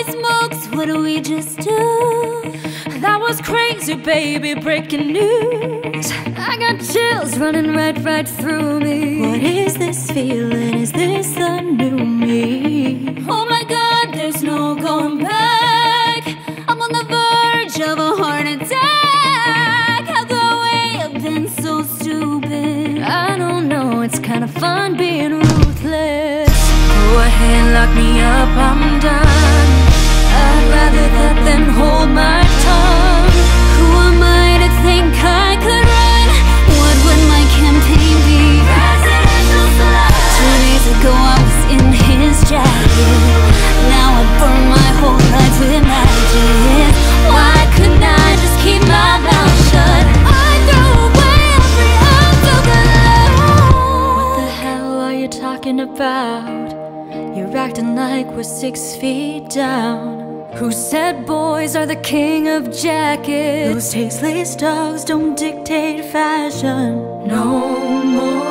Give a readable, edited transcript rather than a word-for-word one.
Holy smokes, what do we just do? That was crazy, baby, breaking news. I got chills running right through me. What is this feeling? Is this the new me? Oh my God, there's no going back. I'm on the verge of a heart attack. How could we have been so stupid? I don't know, it's kind of fun being ruthless. Go ahead, lock me up, I'm done. I'd rather that than hold my tongue. Who am I to think I could run? What would my campaign be? Presidential slut. 2 days ago I was in his jacket. Now I burn my whole life with matches. Why couldn't I just keep my mouth shut? I throw away every ounce of good love. What the hell are you talking about? You're acting like we're 6 feet down. Who said boys are the king of jackets? Those tasteless dogs don't dictate fashion no more.